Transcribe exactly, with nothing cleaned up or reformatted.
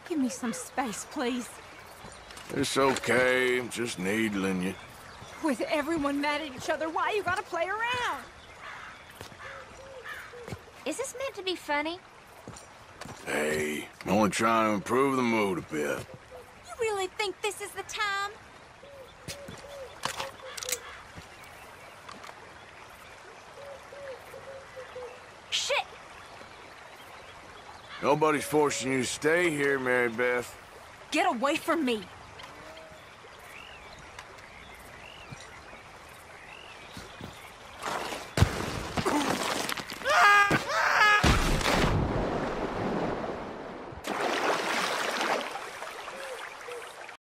Give me some space, please. It's okay. I'm just needling you. With everyone mad at each other, why you gotta play around? Is this meant to be funny? Hey, I'm only trying to improve the mood a bit. You really think this is the time? Shit! Nobody's forcing you to stay here, Marybeth. Get away from me!